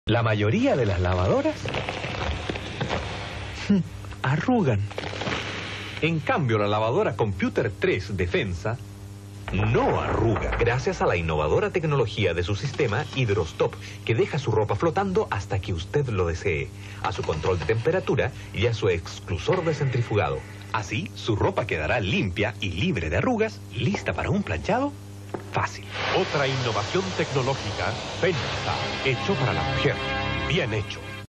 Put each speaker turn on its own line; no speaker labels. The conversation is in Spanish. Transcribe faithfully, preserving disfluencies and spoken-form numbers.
La mayoría de las lavadoras arrugan. En cambio, la lavadora Computer tres Defensa no arruga, gracias a la innovadora tecnología de su sistema Hydrostop, que deja su ropa flotando hasta que usted lo desee, a su control de temperatura y a su exclusor de centrifugado. Así, su ropa quedará limpia y libre de arrugas, lista para un planchado fácil.
Otra innovación tecnológica, Pensa, hecho para la mujer. Bien hecho.